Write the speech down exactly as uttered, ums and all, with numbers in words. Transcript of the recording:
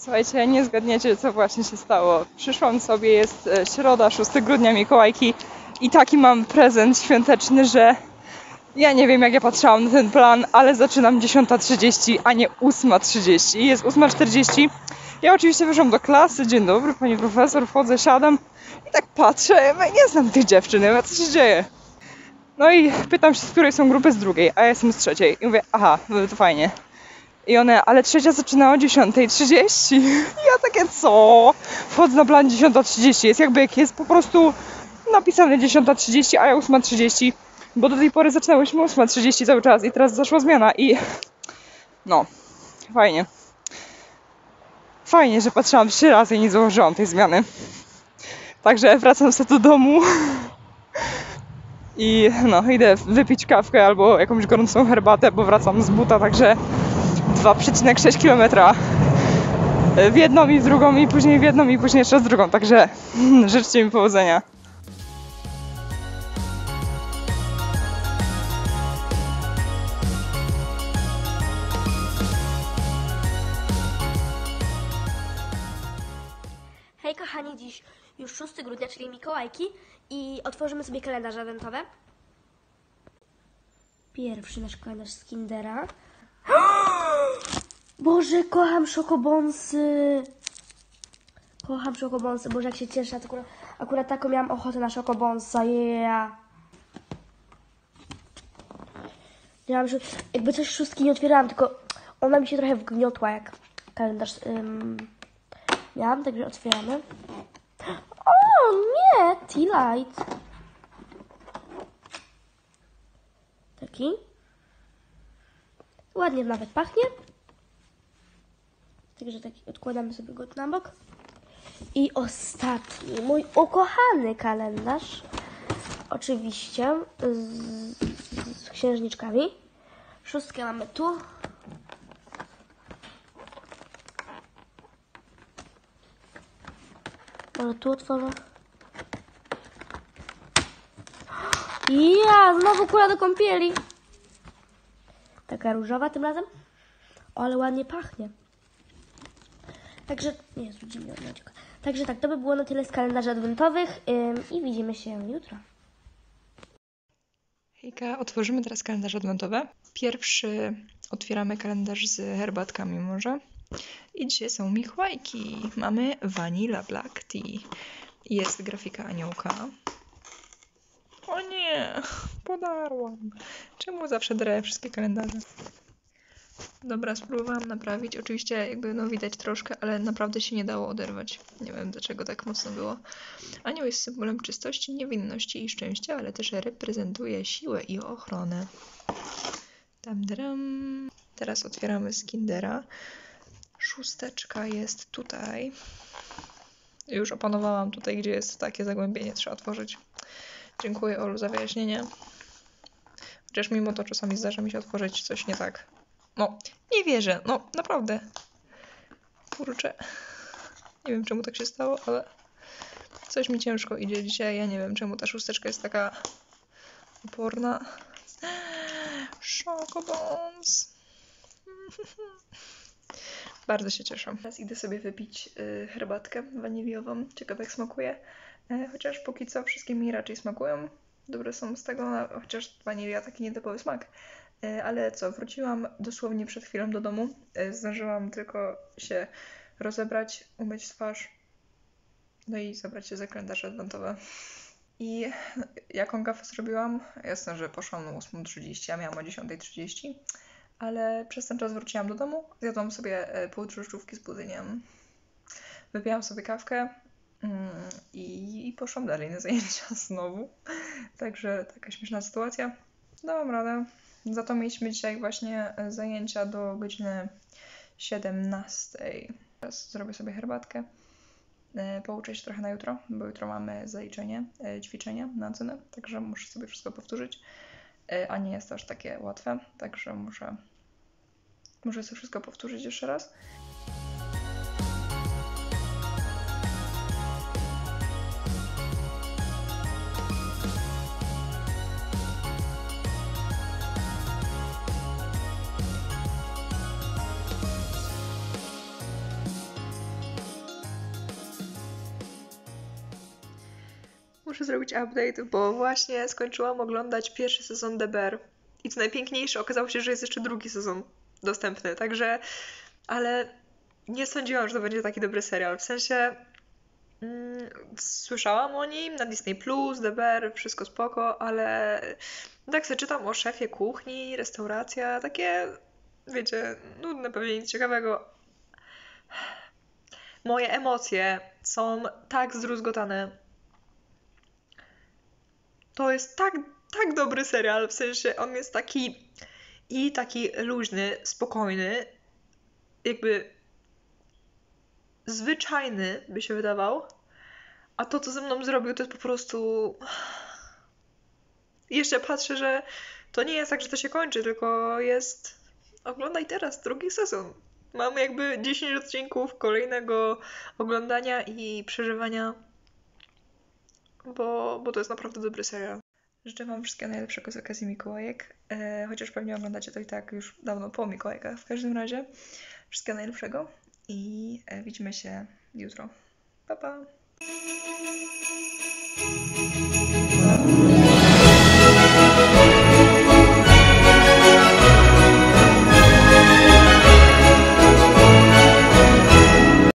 Słuchajcie, nie zgadniecie, co właśnie się stało. Przyszłam sobie, jest środa, szóstego grudnia, Mikołajki i taki mam prezent świąteczny, że ja nie wiem, jak ja patrzyłam na ten plan, ale zaczynam dziesiąta trzydzieści, a nie ósma trzydzieści. Jest ósma czterdzieści. Ja oczywiście wyszłam do klasy, dzień dobry, pani profesor, wchodzę, siadam i tak patrzę, ja nie znam tych dziewczyn, ja, co się dzieje? No i pytam się, z której są grupy, z drugiej, a ja jestem z trzeciej. I mówię, aha, to fajnie. I one, ale trzecia zaczyna o dziesiąta trzydzieści. I ja takie, co? Wchodzę na plan dziesiąta trzydzieści. Jest jakby, jak jest po prostu napisane dziesiąta trzydzieści, a ja ósma trzydzieści. Bo do tej pory zaczynałyśmy ósma trzydzieści cały czas i teraz zaszła zmiana i... No, fajnie. Fajnie, że patrzyłam trzy razy i nie zauważyłam tej zmiany. Także wracam sobie do domu. I no, idę wypić kawkę albo jakąś gorącą herbatę, bo wracam z buta, także dwa przecinek sześć kilometra w jedną i w drugą, i później w jedną, i później jeszcze z drugą, także życzcie mi powodzenia. Hej kochani, dziś już szóstego grudnia, czyli Mikołajki i otworzymy sobie kalendarze adwentowe. Pierwszy nasz kalendarz z Kindera. Boże, kocham szokobonsy. Kocham szokobonsy. Boże, jak się cieszę. Akurat, akurat taką miałam ochotę na szokobonsa. Yeah. Miałam, że jakby coś szóstki nie otwierałam, tylko ona mi się trochę wgniotła jak kalendarz ym, miałam, także otwieramy. O nie, Tea Light. Taki. Ładnie nawet pachnie. Także taki odkładamy sobie go na bok. I ostatni, mój ukochany kalendarz. Oczywiście z, z księżniczkami. Szóstkę mamy tu. Może tu otworzę. Ja, znowu kula do kąpieli. Taka różowa tym razem. O, ale ładnie pachnie. Także, nie, zrzucimy ją. Także tak, to by było na tyle z kalendarzy adwentowych ym, i widzimy się jutro. Hejka, otworzymy teraz kalendarze adwentowe. Pierwszy otwieramy kalendarz z herbatkami może. I dzisiaj są Mikołajki. Mamy Vanilla Black Tea. Jest grafika aniołka. O nie, podarłam. Czemu zawsze drę wszystkie kalendarze? Dobra, spróbowałam naprawić. Oczywiście jakby no widać troszkę, ale naprawdę się nie dało oderwać. Nie wiem dlaczego tak mocno było. Anioł jest symbolem czystości, niewinności i szczęścia, ale też reprezentuje siłę i ochronę. Tam, dram. Teraz otwieramy z Kindera. Szósteczka jest tutaj. Już opanowałam tutaj, gdzie jest takie zagłębienie. Trzeba otworzyć. Dziękuję, Olu, za wyjaśnienie. Chociaż mimo to czasami zdarza mi się otworzyć coś nie tak. No, nie wierzę. No, naprawdę. Kurczę. Nie wiem, czemu tak się stało, ale coś mi ciężko idzie dzisiaj. Ja nie wiem, czemu ta szósteczka jest taka oporna. Szokobons. Bardzo się cieszę. Teraz idę sobie wypić y, herbatkę waniliową. Ciekawe jak smakuje. Y, chociaż póki co wszystkie mi raczej smakują. Dobre są z tego, no, chociaż wanilia taki nietypowy smak. Y, ale co, wróciłam dosłownie przed chwilą do domu. Y, zdążyłam tylko się rozebrać, umyć twarz. No i zabrać się za kalendarze adwentowe. I jaką kawę zrobiłam? Jasne, że poszłam o ósma trzydzieści, a miałam o dziesiąta trzydzieści. Ale przez ten czas wróciłam do domu, zjadłam sobie pół drożdżówki z budyniem, wypiłam sobie kawkę mm, i, i poszłam dalej na zajęcia znowu. Także taka śmieszna sytuacja. Dałam radę. Za to mieliśmy dzisiaj właśnie zajęcia do godziny siedemnastej. Teraz zrobię sobie herbatkę. Pouczę się trochę na jutro, bo jutro mamy zaliczenie, ćwiczenia na ocenę, także muszę sobie wszystko powtórzyć. A nie jest to aż takie łatwe, także muszę, muszę sobie wszystko powtórzyć jeszcze raz. Muszę zrobić update, bo właśnie skończyłam oglądać pierwszy sezon The Bear. I co najpiękniejsze, okazało się, że jest jeszcze drugi sezon dostępny, także... Ale nie sądziłam, że to będzie taki dobry serial. W sensie... Mm, słyszałam o nim na Disney Plus, The Bear, wszystko spoko, ale tak sobie czytam o szefie kuchni, restauracja, takie, wiecie, nudne pewnie, nic ciekawego. Moje emocje są tak zdruzgotane. To jest tak, tak dobry serial, w sensie on jest taki i taki luźny, spokojny, jakby zwyczajny by się wydawał, a to, co ze mną zrobił, to jest po prostu... I jeszcze patrzę, że to nie jest tak, że to się kończy, tylko jest... Oglądaj teraz, drugi sezon. Mamy jakby dziesięć odcinków kolejnego oglądania i przeżywania, bo, bo to jest naprawdę dobry serial. Życzę wam wszystkiego najlepszego z okazji Mikołajek, e, chociaż pewnie oglądacie to i tak już dawno po Mikołajkach. W każdym razie wszystkiego najlepszego i e, widzimy się jutro. Pa, pa!